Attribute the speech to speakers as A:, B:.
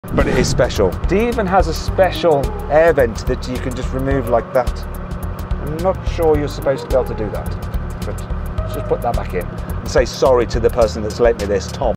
A: But it is special. It even has a special air vent that you can just remove like that. I'm not sure you're supposed to be able to do that, but let's just put that back in and say sorry to the person that's lent me this, Tom.